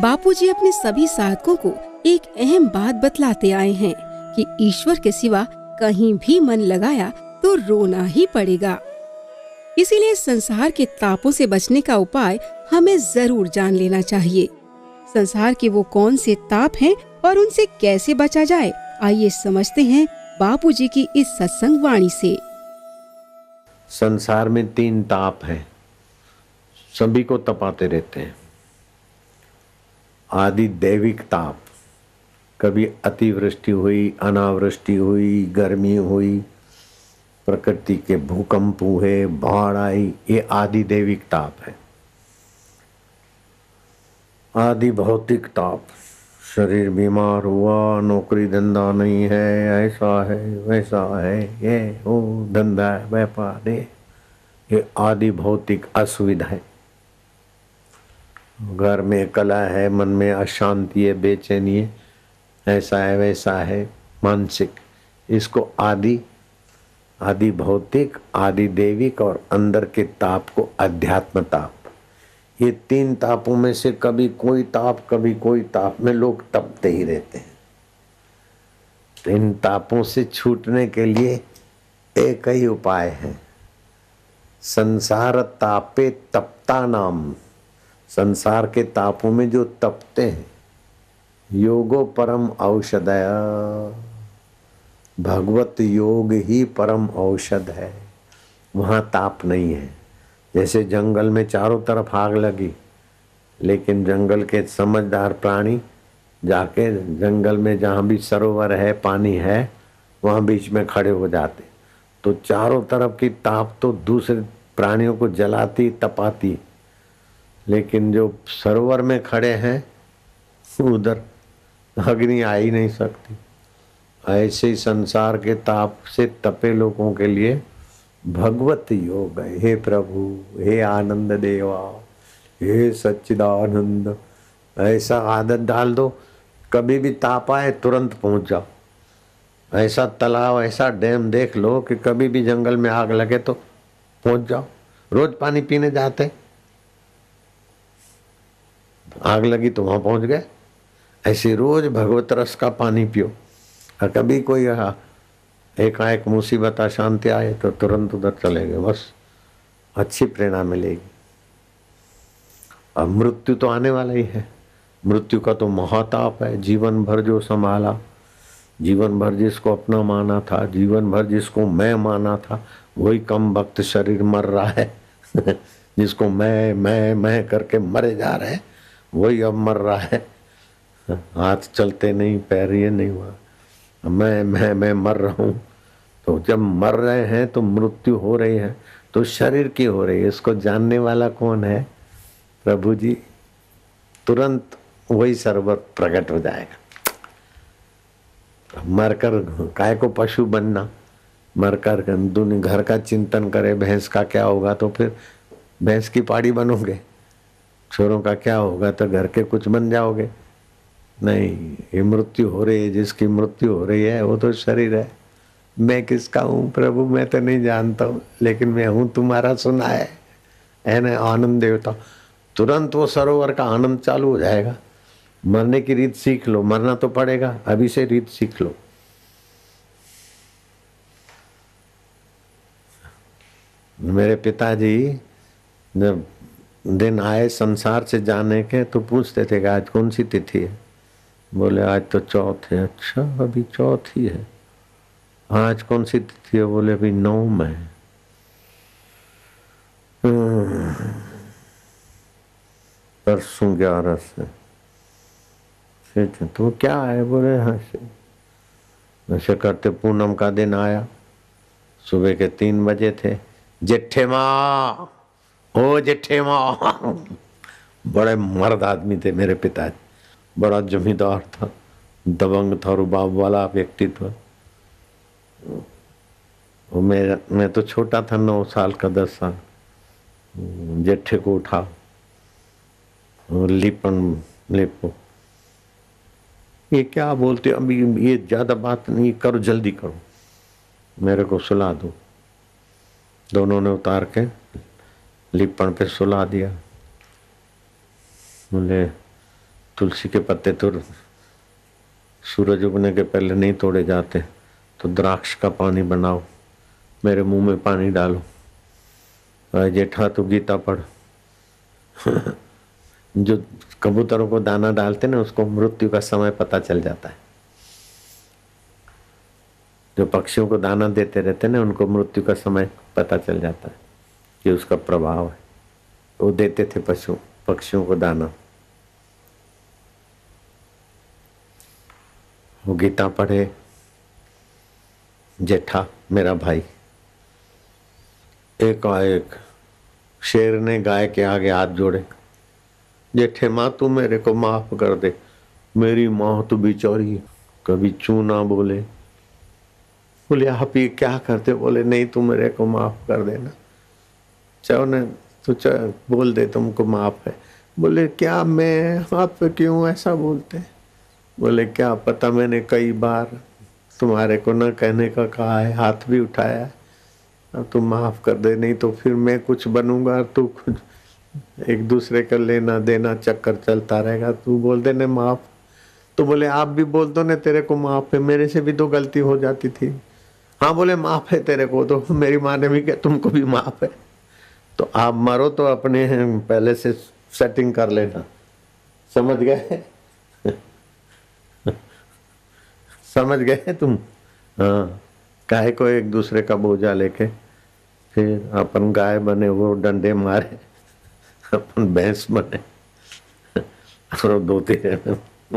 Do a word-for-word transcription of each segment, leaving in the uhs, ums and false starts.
बापूजी अपने सभी साधकों को एक अहम बात बतलाते आए हैं कि ईश्वर के सिवा कहीं भी मन लगाया तो रोना ही पड़ेगा। इसीलिए संसार के तापों से बचने का उपाय हमें जरूर जान लेना चाहिए। संसार के वो कौन से ताप हैं और उनसे कैसे बचा जाए, आइए समझते हैं बापूजी की इस सत्संग वाणी से। संसार में तीन ताप हैं, सभी को तपाते रहते हैं। आदि दैविक ताप, कभी अतिवृष्टि हुई, अनावृष्टि हुई, गर्मी हुई, प्रकृति के भूकंप हुए, बाढ़ आई, ये आदि दैविक ताप है। आदि भौतिक ताप, शरीर बीमार हुआ, नौकरी धंधा नहीं है, ऐसा है वैसा है, ये वो धंधा व्यापार है, ये आदि भौतिक असुविधा है। घर में कलह है, मन में अशांति है, बेचैनी है, ऐसा है वैसा है, मानसिक, इसको आदि आदि भौतिक, आदि दैविक और अंदर के ताप को अध्यात्म ताप। ये तीन तापों में से कभी कोई ताप कभी कोई ताप में लोग तपते ही रहते हैं। इन तापों से छूटने के लिए एक ही उपाय है, संसार तापे तपता नाम। संसार के तापों में जो तपते हैं, योगो परम औषधय, भगवत योग ही परम औषध है। वहाँ ताप नहीं है। जैसे जंगल में चारों तरफ आग लगी, लेकिन जंगल के समझदार प्राणी जाके जंगल में जहाँ भी सरोवर है, पानी है, वहाँ बीच में खड़े हो जाते, तो चारों तरफ की ताप तो दूसरे प्राणियों को जलाती तपाती, लेकिन जो सरोवर में खड़े हैं उधर अग्नि आ ही नहीं सकती। ऐसे ही संसार के ताप से तपे लोगों के लिए भगवत योग है। हे प्रभु, हे आनंद देवा, हे सच्चिदानंद, ऐसा आदत डाल दो, कभी भी ताप आए तुरंत पहुंच जाओ। ऐसा तालाब, ऐसा डैम देख लो कि कभी भी जंगल में आग लगे तो पहुंच जाओ। रोज पानी पीने जाते, आग लगी तो वहां पहुंच गए। ऐसे रोज भगवत रस का पानी पियो, और कभी कोई एकाएक मुसीबत अशांति आए तो तुरंत उधर चले गए, बस अच्छी प्रेरणा मिलेगी। अब मृत्यु तो आने वाला ही है, मृत्यु का तो महाताप है। जीवन भर जो संभाला, जीवन भर जिसको अपना माना था, जीवन भर जिसको मैं माना था, वही कम वक्त शरीर मर रहा है जिसको मैं मैं मैं करके मरे जा रहे हैं, वही अब मर रहा है। हाथ चलते नहीं, पैर ये नहीं हुआ, मैं मैं मैं मर रहा हूँ। तो जब मर रहे हैं तो मृत्यु हो रही है, तो शरीर की हो रही है, इसको जानने वाला कौन है? प्रभु जी। तुरंत वही सर्वर प्रकट हो जाएगा। मरकर काय को पशु बनना, मरकर दुनिया घर का चिंतन करे, भैंस का क्या होगा तो फिर भैंस की पाड़ी बनोगे, छोरों का क्या होगा तो घर के कुछ बन जाओगे। नहीं, ये मृत्यु हो रही है, जिसकी मृत्यु हो रही है वो तो शरीर है। मैं किसका हूँ प्रभु, मैं तो नहीं जानता हूँ, लेकिन मैं हूँ तुम्हारा, सुना है है ना, आनंद देवता। तुरंत वो सरोवर का आनंद चालू हो जाएगा। मरने की रीत सीख लो, मरना तो पड़ेगा, अभी से रीत सीख लो। मेरे पिताजी जब दिन आए संसार से जाने के तो पूछते थे कि आज कौन सी तिथि है? बोले आज तो चौथ है। अच्छा, अभी चौथ ही है। आज कौन सी तिथि है? बोले अभी नौम है। परसों ग्यारह से। तो क्या है? बोले ऐसे ऐसे करते पूनम का दिन आया, सुबह के तीन बजे थे। जेठे माँ, ओ जेठे माँ। बड़े मर्द आदमी थे मेरे पिताजी, बड़ा जमींदार था, दबंग था, रुबाब वाला व्यक्तित्व। वो मेरा मैं तो छोटा था, नौ साल का, दस साल। जेठे को उठा, लिपन लिपो। ये क्या बोलते, अभी ये ज्यादा बात नहीं करो, जल्दी करो, मेरे को सुला दो। दोनों ने उतार के लिपण पे सुला दिया। बोले तुलसी के पत्ते तो सूरज उगने के पहले नहीं तोड़े जाते, तो द्राक्ष का पानी बनाओ, मेरे मुंह में पानी डालो, जेठा तो गीता पढ़। जो कबूतरों को दाना डालते ना उसको मृत्यु का समय पता चल जाता है। जो पक्षियों को दाना देते रहते ना उनको मृत्यु का समय पता चल जाता है कि उसका प्रभाव है। वो देते थे पशु पक्षियों को दाना। वो गीता पढ़े जेठा मेरा भाई। एक एक शेर ने गाय के आगे हाथ जोड़े, जेठे माँ तू मेरे को माफ कर दे, मेरी माँ तो बेचारी कभी चू ना बोले। बोले आप ये क्या करते? बोले नहीं तू मेरे को माफ कर देना। चाहो न तू चाहे बोल दे तुमको माफ है। बोले क्या मैं आप क्यों ऐसा बोलते? बोले क्या पता, मैंने कई बार तुम्हारे को न कहने का कहा है, हाथ भी उठाया है, अब तुम माफ कर दे, नहीं तो फिर मैं कुछ बनूंगा, तू कुछ, एक दूसरे का लेना देना चक्कर चलता रहेगा, तू बोल दे न माफ। तो बोले आप भी बोल दो न तेरे को माफ है, मेरे से भी तो गलती हो जाती थी। हाँ बोले माफ है तेरे को, तो मेरी माँ ने भी कहा तुमको भी माफ है। तो आप मरो तो अपने पहले से सेटिंग कर लेना, समझ गए? समझ गए तुम? हाँ, काहे को एक दूसरे का बोझा लेके फिर अपन गाय बने, वो डंडे मारे, अपन भैंस बने और दोती रहे।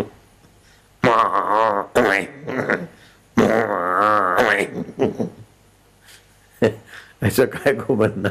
ऐसा काहे को बनना?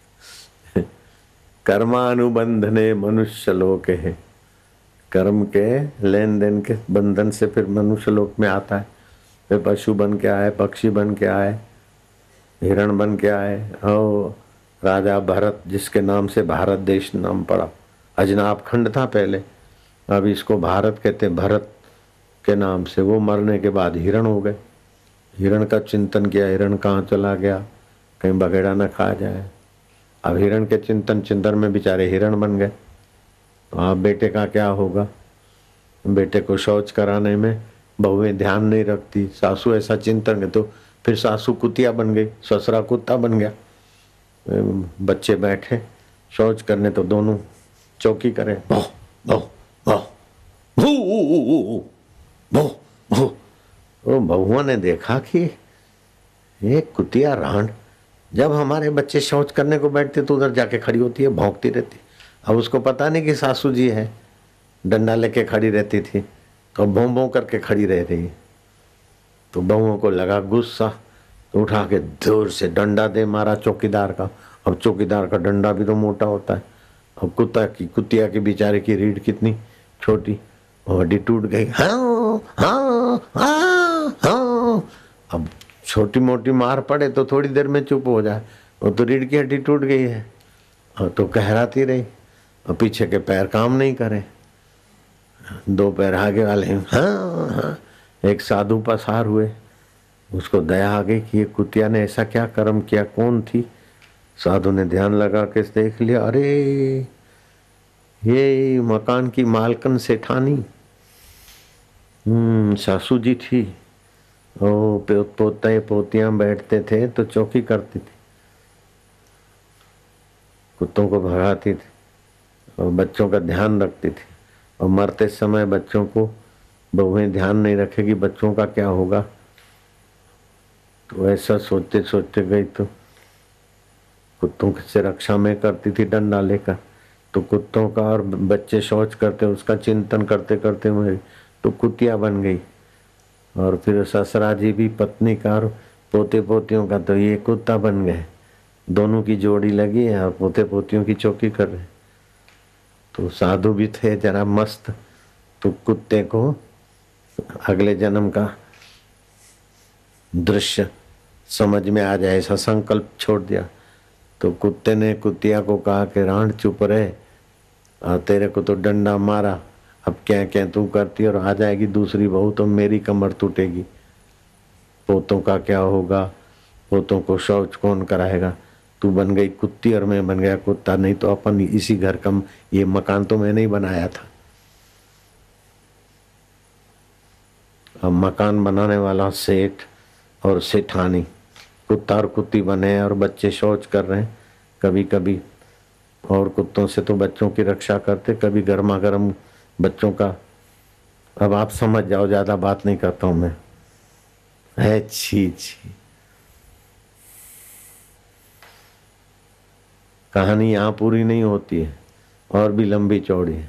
कर्मानुबंधने मनुष्य लोक है, कर्म के लेन देन के बंधन से फिर मनुष्य लोक में आता है। फिर पशु बन के आए, पक्षी बन के आए, हिरण बन के आए। और राजा भरत जिसके नाम से भारत देश नाम पड़ा, अजनाब खंड था पहले, अब इसको भारत कहते, भरत के नाम से। वो मरने के बाद हिरण हो गए। हिरण का चिंतन किया, हिरण कहाँ चला गया, कहीं बगेड़ा न खा जाए। अब हिरण के चिंतन चिंतन में बेचारे हिरण बन गए। तो आप बेटे का क्या होगा? बेटे को शौच कराने में बहुएं ध्यान नहीं रखती, सासू ऐसा चिंतन है, तो फिर सासू कुतिया बन गई, ससुरा कुत्ता बन गया। बच्चे बैठे शौच करने तो दोनों चौकी करे, भो भो भो भू भो भो। तो बहुओं ने देखा कि ये कुतिया रांड जब हमारे बच्चे शौच करने को बैठते तो उधर जाके खड़ी होती है, भौंकती रहती। अब उसको पता नहीं कि सासू जी है, डंडा लेके खड़ी रहती थी, तो भों भों करके खड़ी रह रही। तो बहुओं को लगा गुस्सा, तो उठा के जोर से डंडा दे मारा चौकीदार का। अब चौकीदार का डंडा भी तो मोटा होता है। अब कुत्ता की कुतिया की बेचारे की रीढ़ कितनी छोटी, हड्डी टूट गई। हाँ हाँ हाँ हाँ। अब छोटी मोटी मार पड़े तो थोड़ी देर में चुप हो जाए, वो तो रीढ़ की हड्डी टूट गई है। और तो कहराती रही, और पीछे के पैर काम नहीं करे, दो पैर आगे वाले। हाँ हाँ। एक साधु पसार हुए, उसको दया आ गई कि ये कुतिया ने ऐसा क्या कर्म किया, कौन थी? साधु ने ध्यान लगा के देख लिया, अरे ये मकान की मालकन सेठानी हम्म सासू जी थी। ओ पोते पोतियां बैठते थे तो चौकी करती थी, कुत्तों को भगाती थी और बच्चों का ध्यान रखती थी। और मरते समय बच्चों को बहुएं ध्यान नहीं रखेगी, बच्चों का क्या होगा? तो ऐसा सोचते सोचते गई तो कुत्तों से रक्षा में करती थी डंडा लेकर। तो कुत्तों का और बच्चे शौच करते उसका चिंतन करते करते हुए तो कुतिया बन गई। और फिर ससुरा जी भी पत्नी का और पोते पोतियों का, तो ये कुत्ता बन गए। दोनों की जोड़ी लगी है और पोते पोतियों की चौकी कर रहे। तो साधु भी थे जरा मस्त, तो कुत्ते को अगले जन्म का दृश्य समझ में आ जाए ऐसा संकल्प छोड़ दिया। तो कुत्ते ने कुतिया को कहा कि रांड चुप रहे, और तेरे को तो डंडा मारा, अब क्या क्या तू करती और आ जाएगी दूसरी बहू तो मेरी कमर टूटेगी। पोतों का क्या होगा? पोतों को शौच कौन कराएगा? तू बन गई कुत्ती और मैं बन गया कुत्ता, नहीं तो अपन इसी घर का, ये मकान तो मैंने ही बनाया था। अब मकान बनाने वाला सेठ और सेठानी, कुत्ता और कुत्ती बने और बच्चे शौच कर रहे हैं कभी कभी, और कुत्तों से तो बच्चों की रक्षा करते, कभी गर्मा गर्म बच्चों का। अब आप समझ जाओ, ज्यादा बात नहीं करता हूं मैं। है छी छी। कहानी यहाँ पूरी नहीं होती है, और भी लंबी चौड़ी है।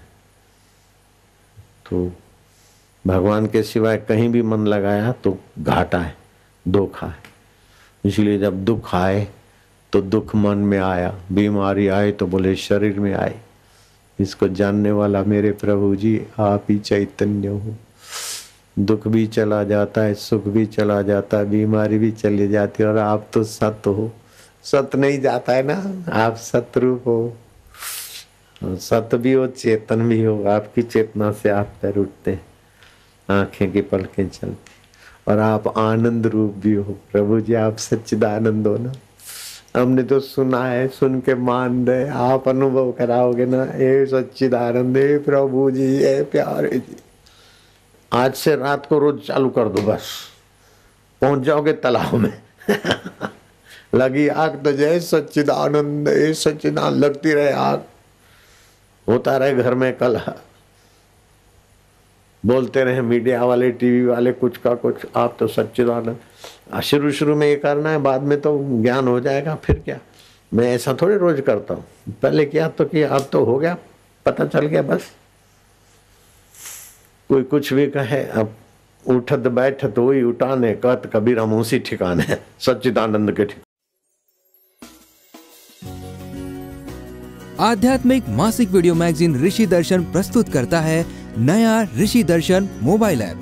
तो भगवान के सिवाय कहीं भी मन लगाया तो घाटा है, धोखा है। इसलिए जब दुख आए तो दुख मन में आया, बीमारी आए तो बोले शरीर में आई। इसको जानने वाला मेरे प्रभु जी आप ही चैतन्य हो। दुख भी चला जाता है, सुख भी चला जाता है, बीमारी भी चली जाती है, और आप तो सत हो। सत नहीं जाता है ना, आप सतरूप हो। सत भी हो, चेतन भी हो। आपकी चेतना से आप पैर उठते हैं, आंखें की पलकें चलती, और आप आनंद रूप भी हो। प्रभु जी आप सच्चिदानंद हो ना। हमने तो सुना है, सुन के मान रहे, आप अनुभव कराओगे ना। ए सच्चिदानंद, ए प्रभु जी, ए प्यारे जी। आज से रात को रोज चालू कर दो, बस पहुंच जाओगे तालाब में। लगी आग तो जय सच्चिदानंद, ए सच्चिदानंद लगती रहे आग, होता रहे घर में कलह, बोलते रहे मीडिया वाले, टीवी वाले, कुछ का कुछ। आप तो सच्चिदानंद। शुरू शुरू में ये करना है, बाद में तो ज्ञान हो जाएगा। फिर क्या, मैं ऐसा थोड़े रोज करता हूँ, पहले किया तो किया, अब तो हो गया, पता चल गया बस। कोई कुछ भी कहे, अब उठत बैठत वही उठाने, कहत कबीर हम उसी ठिकाने, सच्चिदानंद के ठिकाने। आध्यात्मिक मासिक वीडियो मैगजीन ऋषि दर्शन प्रस्तुत करता है नया ऋषि दर्शन मोबाइल ऐप,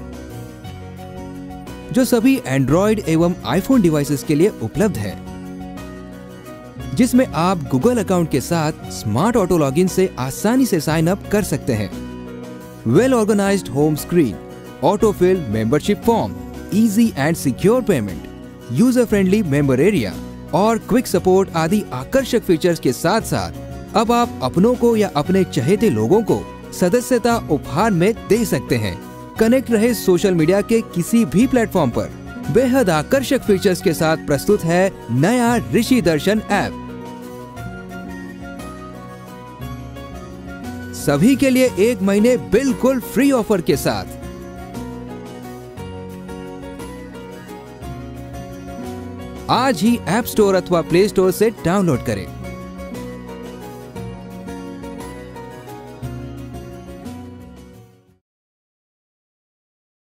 जो सभी एंड्रॉइड एवं आईफोन डिवाइसेस के लिए उपलब्ध है, जिसमें आप गूगल अकाउंट के साथ स्मार्ट ऑटो लॉगिन से आसानी से साइन अप कर सकते हैं। Well organised home screen, auto fill membership form, easy and secure payment, user friendly member area और क्विक सपोर्ट आदि आकर्षक फीचर्स के साथ साथ अब आप अपनों को या अपने चहेते लोगों को सदस्यता उपहार में दे सकते हैं। कनेक्ट रहे सोशल मीडिया के किसी भी प्लेटफॉर्म पर। बेहद आकर्षक फीचर्स के साथ प्रस्तुत है नया ऋषि दर्शन ऐप। सभी के लिए एक महीने बिल्कुल फ्री ऑफर के साथ। आज ही ऐप स्टोर अथवा प्ले स्टोर से डाउनलोड करें।